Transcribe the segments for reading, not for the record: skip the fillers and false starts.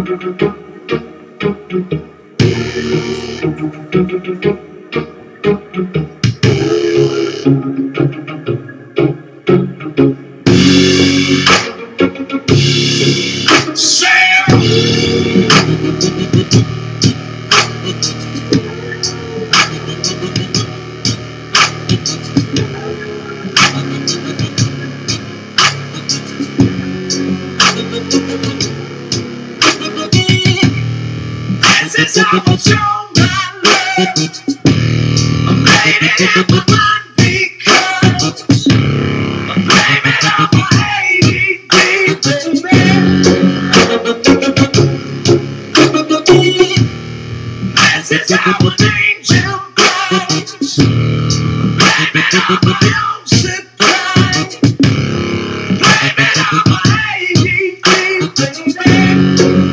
This is how I show my love. I'm blaming it on my because I'm blaming it on my ADD, baby. This is how an angel goes. Blame it on my own surprise. Blame it on my ADD, baby.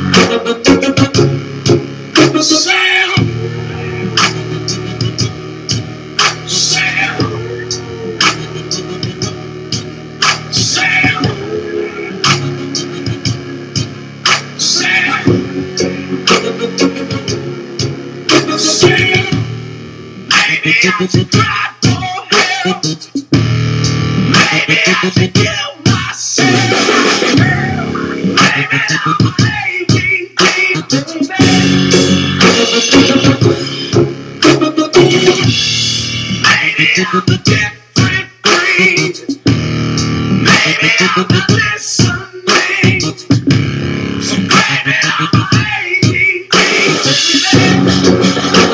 Maybe I should cry for help. Maybe I should kill myself. Maybe I'm a lady, baby. Maybe I'm a different breed. Maybe I'm not listening. So maybe I'm a lady, baby.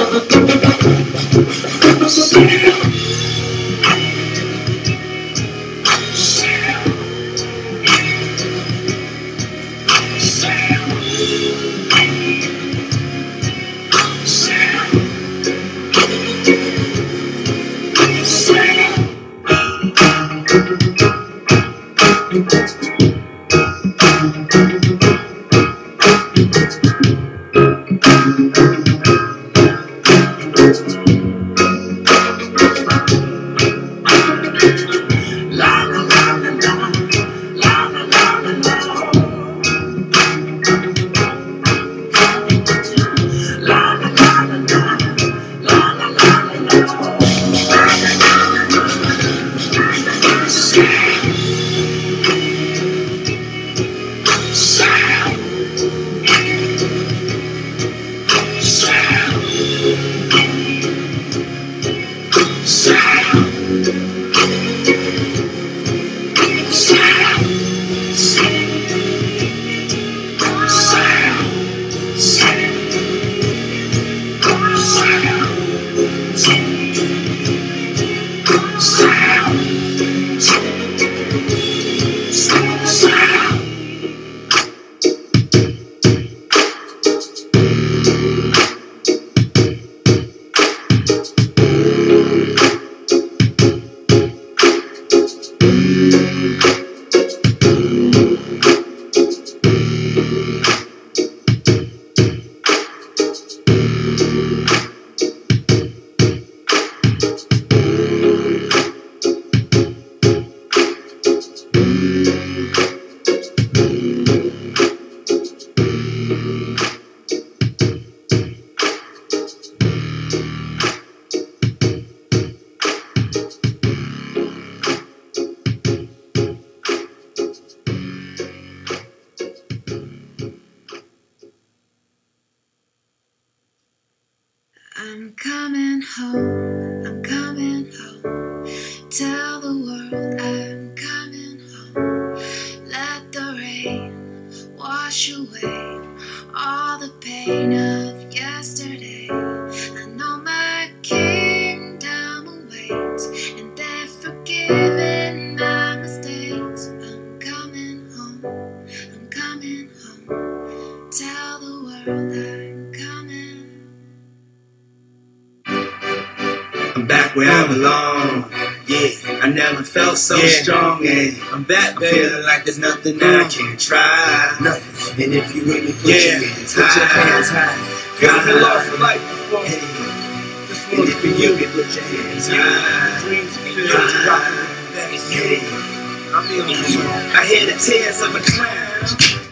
I'm coming home, I'm coming home. Tell the world I'm coming home. Let the rain wash away all the pain of yesterday. I know my kingdom awaits, and they're forgiving my mistakes. I'm coming home, I'm coming home. Tell the world I'm coming. I'm back where I belong. Yeah, I never felt so strong. And I'm back, baby. I'm feeling like there's nothing that I can't try. Nothing. And if you with me, put your hands high. Got me lost for life before. Hey. Just And want if you with me, put your hands high. dreams fulfilled, you rockin' with the best. Yeah. I'm the only one. I hear the tears of a clown.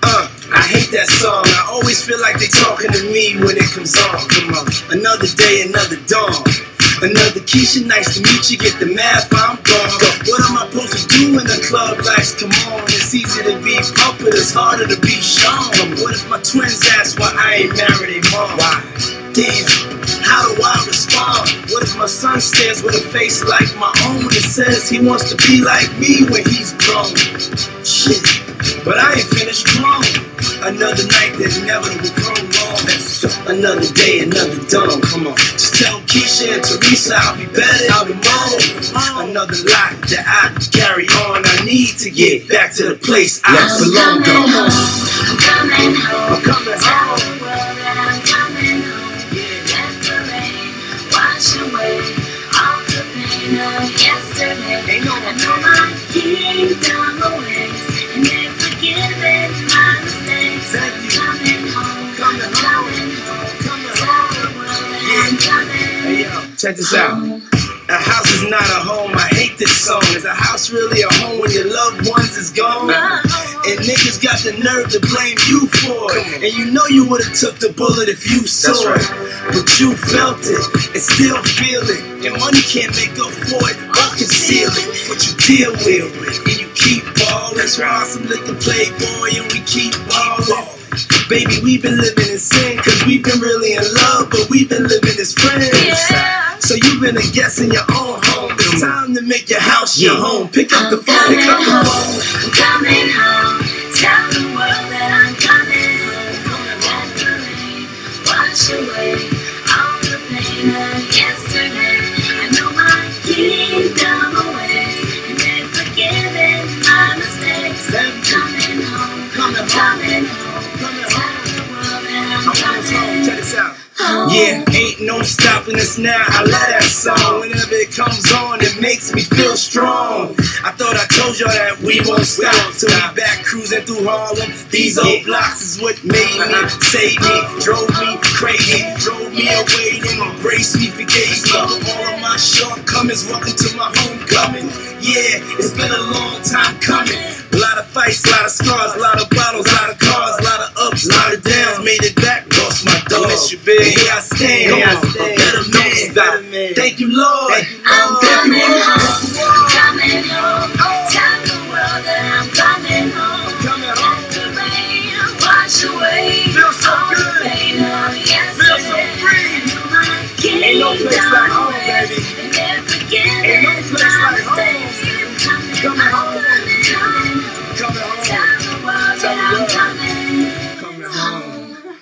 I hate that song. I always feel like they talking to me when it comes on. Come on, another day, another dawn. Another Keisha, nice to meet you. Get the math, I'm gone. What am I supposed to do when the club lights come on? It's easy to be pumped, but it's harder to be shown. What if my twins ask why I ain't married a mom? Why? Damn, how do I respond? What if my son stares with a face like my own and says he wants to be like me when he's grown? Shit, but I ain't finished grown. Another night that never will come long. Another day, another dawn. Come on, just tell Keisha and Teresa I'll be better, I'll be more. Another lot that I carry on. I need to get back to the place I belong. Come on, I'm coming home. I'm coming Tell home. the world that I'm coming home. Let the rain wash away all the pain of yesterday. Ain't no I know my kingdom awaits, and they're forgiving my mistakes. Thank I'm you. coming home. Coming I'm home. coming home. Coming Tell home. the world that I'm coming Hey yo, check this out. A house is not a home. I hate this song. Is a house really a home when your loved ones is gone? And niggas got the nerve to blame you for it. And you know you would've took the bullet if you saw it. But you felt it and still feel it. And money can't make up for it or conceal it. But you deal with it and you keep ballin'. That's right. Some liquor playboy and we keep ballin'. Baby, we've been living in sin, cause we've been really in love, but we've been living as friends. Yeah. So you've been a guest in your own home. It's time to make your house your home. Pick up the phone, pick up the phone. I'm coming home. Tell the world that I'm coming home. Let the rain wash away all the pain of yesterday. I know my kingdom awaits, and they're forgiving my mistakes. I'm coming home. Coming home. Coming home. Coming Tell home. the world that I'm I'm almost home. coming Check this out. home. Yeah, ain't no stopping us now. I love that song. Whenever it comes on, it makes me feel strong. I thought I told y'all that we won't stop till we back cruising through Harlem. These old blocks is what made me, saved me, drove me crazy, drove me away, then embraced me, forgave me for all of my shortcomings. Welcome to my homecoming. Yeah, it's been a long time coming. A lot of fights, a lot of scars, a lot of bottles, a lot of cars, a lot of ups, a lot of downs. Made it back, lost my dog. Miss you, big. Here I stand. Here I Come on, stand. better man. Thank you, Lord. I'm Thank you, coming Lord. home, coming home. Tell the world that I'm coming home. Coming home. Let the rain wash away Feels so all the good. pain of yesterday. Feels so free. I know my Ain't no place kingdom like home, awaits, baby. and they're forgiving Ain't no place my like home. mistakes. I'm Coming home. coming home. Coming home. Tell the world Tell that the I'm world. coming Coming home.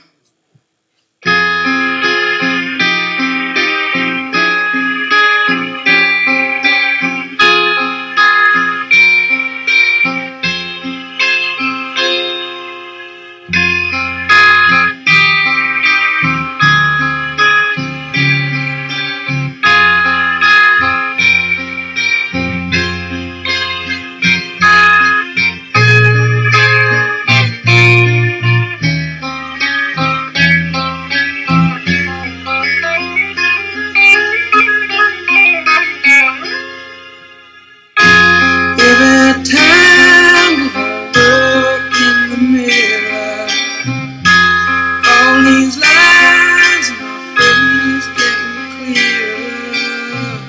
Every time I look in the mirror, all these lines on my face getting clearer.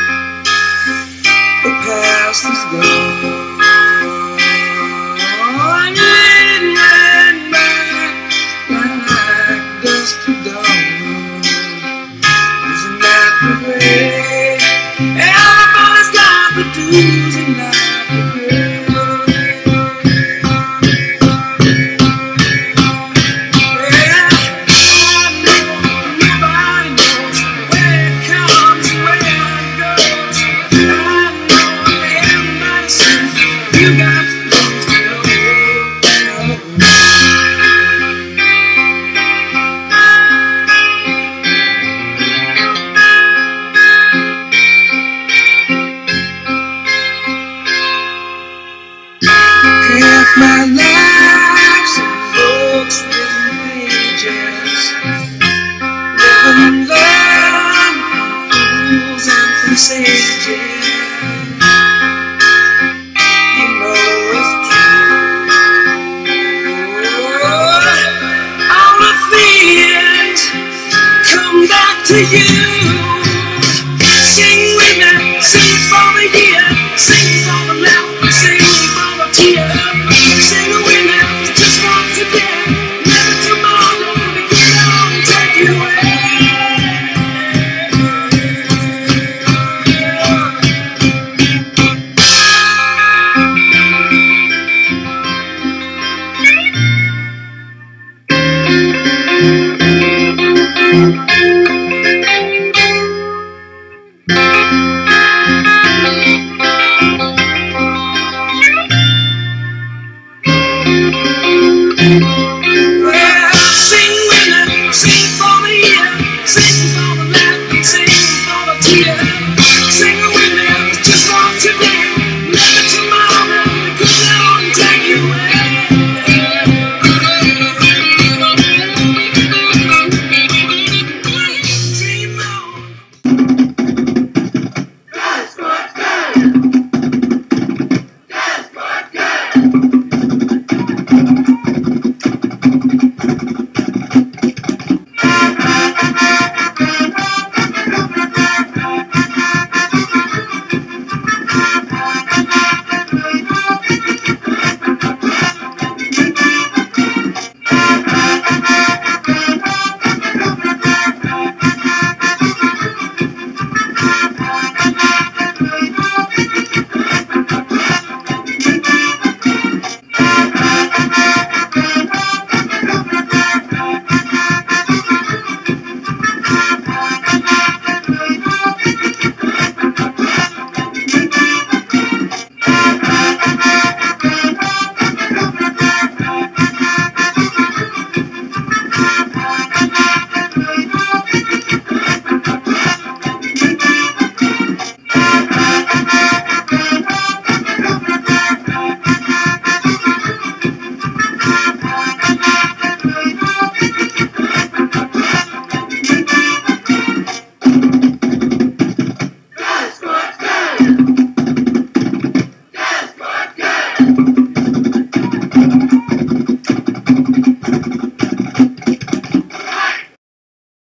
The past is gone. It ran by like dust to dawn. Isn't that the way? Everybody's got the dues and life to pay. Yeah, I know nobody knows where it comes, where it goes. I know everybody says you got to lose to know. Half my life's in books, written pages, living love from fools and from sages. You know it's true. to you. Sing with me, sing for the year, sing for the laugh, sing for the tear. Sing with me, just for today, never tomorrow, to get on and take you away. Well, sing with me, sing for the year, sing for the laugh, sing for the tear. Sing with me, just for today, never tomorrow, to get on and take you away. Dream on. That's what's good. That's what's good.